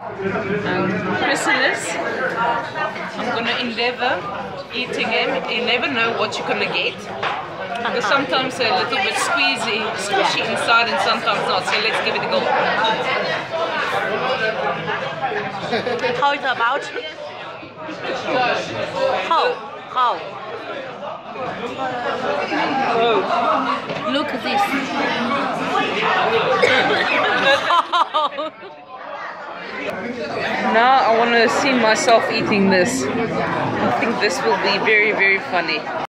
Chrysalis. I'm gonna endeavor eating him. You never know what you're gonna get. Because sometimes they're a little bit squishy inside and sometimes not. So let's give it a go. How is it about? How? Oh. Look at this. Now I want to see myself eating this. I think this will be very, very funny.